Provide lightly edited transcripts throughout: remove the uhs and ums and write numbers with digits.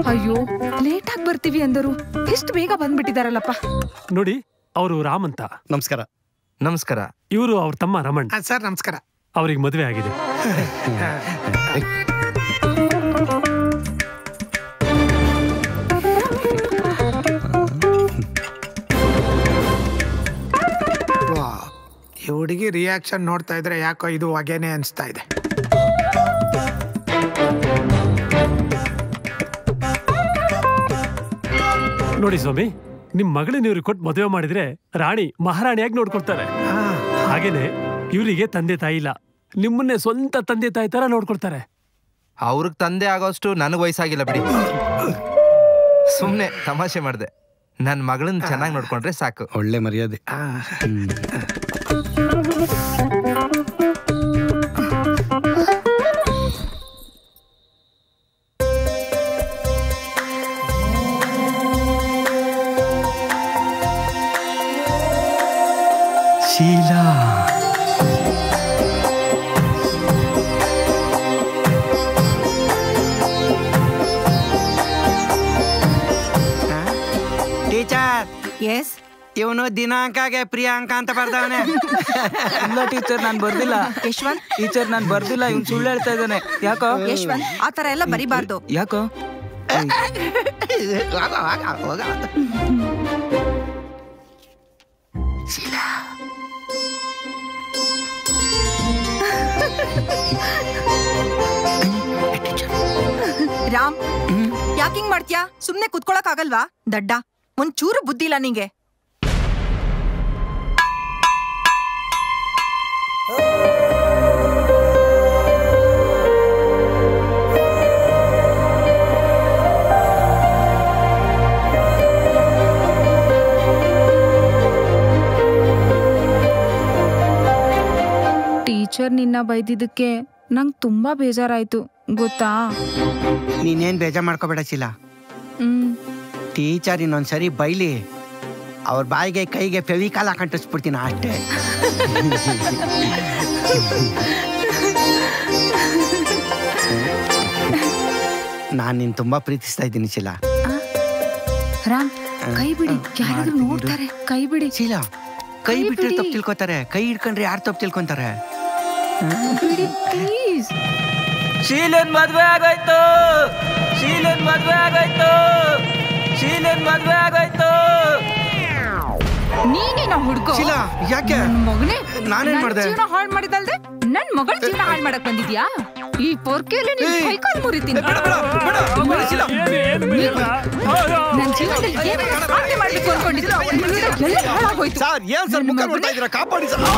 ಅಯ್ಯೋ ಲೇಟ್ ಆಗಿ ಬರ್ತೀವಿ ಅಂದರು ಎಷ್ಟು ಬೇಗ ಬಂದ್ಬಿಟ್ಟಿದಾರಲ್ಲಪ್ಪ. ನೋಡಿ ಅವರು ರಾಮ್ ಅಂತ. ನಮಸ್ಕಾರ. ನಮಸ್ಕಾರ. ಇವರು ಅವ್ರ ತಮ್ಮ ರಮಣ್. ಸರ್ ನಮಸ್ಕಾರ. ಅವ್ರಿಗೆ ಮದುವೆ ಆಗಿದೆ. ಈ ಹುಡುಗಿ ರಿಯಾಕ್ಷನ್ ನೋಡ್ತಾ ಇದ್ರೆ ಯಾಕೋ ಇದು ಹೊಗೆನೆ ಅನ್ಸ್ತಾ ಇದೆ. ನೋಡಿ ಸ್ವಾಮಿ, ನಿಮ್ ಮಗಳನ್ನ ಇವ್ರಿಗೆ ಕೊಟ್ಟು ಮದುವೆ ಮಾಡಿದ್ರೆ ರಾಣಿ ಮಹಾರಾಣಿಯಾಗಿ ನೋಡ್ಕೊಳ್ತಾರೆ. ಹಾಗೇನೆ ಇವರಿಗೆ ತಂದೆ ತಾಯಿ ಇಲ್ಲ, ನಿಮ್ಮನ್ನೇ ಸ್ವಂತ ತಂದೆ ತಾಯಿ ತರ ನೋಡ್ಕೊಳ್ತಾರೆ. ಅವ್ರಿಗೆ ತಂದೆ ಆಗೋಷ್ಟು ನನಗ್ ವಯಸ್ಸಾಗಿಲ್ಲ ಬಿಡಿ. ಸುಮ್ನೆ ತಮಾಷೆ ಮಾಡ್ದೆ. ನನ್ ಮಗಳನ್ನ ಚೆನ್ನಾಗಿ ನೋಡ್ಕೊಂಡ್ರೆ ಸಾಕು. ಒಳ್ಳೆ ಮರ್ಯಾದೆ. ಶೀಲಾ, ಟೀಚರ್. ಎಸ್. ಇವನು ದಿನಾಂಕಾಗೆ ಪ್ರಿಯಾಂಕ ಅಂತ ಬರ್ದವನೆ. ಇಲ್ಲ ಟೀಚರ್, ನಾನ್ ಬರ್ದಿಲ್ಲ. ಯಶ್ವಂತ್ ಟೀಚರ್, ನಾನ್ ಬರ್ದಿಲ್ಲ. ಇವ್ನು ಸುಳ್ಳು ಹೇಳ್ತಾ ಇದ್ದಾನೆ. ಯಾಕೋ? ಯಶ್ವಂತ್ ಆತರ ಎಲ್ಲ ಬರಿಬಾರ್ದು. ಯಾಕೋ? ರಾಮ್, ಯಾಕಿಂಗ್ ಮಾಡ್ತೀಯಾ? ಸುಮ್ನೆ ಕುತ್ಕೊಳಕ್ ಆಗಲ್ವಾ? ದಡ್ಡ, ಒಂಚೂರು ಬುದ್ಧಿ ಇಲ್ಲ ನಿಂಗೆ. ಟೀಚರ್ ನಿನ್ನ ಬೈದಿದ್ದಕ್ಕೆ ನಂಗೆ ತುಂಬಾ ಬೇಜಾರಾಯ್ತು ಗೊತ್ತಾ? ನೀನೇನ್ ಬೇಜಾರ್ ಮಾಡ್ಕೋಬೇಡ ಶೀಲಾ. ಟೀಚರ್ ಇನ್ನೊಂದ್ಸರಿ ಬೈಲಿ, ಅವ್ರ ಬಾಯಿಗೆ ಕೈಗೆ ಫೆವಿಕಾಲ್ ಹಾಕಂಟಿಸ್ಬಿಡ್ತೀನಿ ಅಷ್ಟೇ. ನಾನ್ ನಿನ್ ತುಂಬಾ ಪ್ರೀತಿಸ್ತಾ ಇದ್ದೀನಿ ಶೀಲಾ. ರಾಮ್, ಕೈ ಬಿಡಿ, ಯಾರಾದ್ರೂ ನೋಡ್ತಾರೆ. ಕೈ ಬಿಡಿ ಶೀಲಾ. ಕೈ ಬಿಟ್ರೆ ತಪ್ಪು ತಿಳ್ಕೊತಾರೆ, ಕೈ ಹಿಡ್ಕೊಂಡ್ರೆ ಯಾರು ತಪ್ಪು ತಿಳ್ಕೊಂತಾರೆ? ಪ್ಲೀಸ್. ಶೀಲನ್ ಮದ್ವೆ ಆಗೋಯ್ತು. ಶೀಲನ್ ಮದ್ವೆ ಆಗೋಯ್ತು. ಶೀಲನ್ ಮದ್ವೆ ಆಗೋಯ್ತು. ನೀನೇನ ಹುಡ್ಗೋ? ಶೀಲಾ, ಯಾಕೆ? ನನ್ ಮಗನೇ, ನಾನೇನ್ ಮಾಡ್ದೆ? ಜೀವನ ಹಾಳು ಮಾಡಿದಲ್ದೆ ನನ್ ಮಗಳ ಜೀವನ ಹಾಳು ಮಾಡಕ್ ಬಂದಿದ್ಯಾ? ಈ ಪೊರ್ಕೆಯಲ್ಲಿ ನಿನ್ ಕೈ ಕಾಲು ಮುರಿತೀನಿ. ನನ್ ಜೀವನದಲ್ಲಿ ಏನೇನು ಸಾಧನೆ ಮಾಡ್ಬೇಕು ಅನ್ಕೊಂಡಿದ್ರು ಎಲ್ಲ ಹಾಳಾಗೋಯ್ತು. ಸರ್, ಏನ್ ಸರ್ ಮುಖ ನೋಡ್ತಾ ಇದ್ದೀರಾ? ಕಾಪಾಡಿ ಸರ್.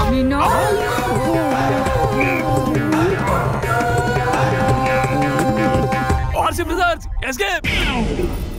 Escape!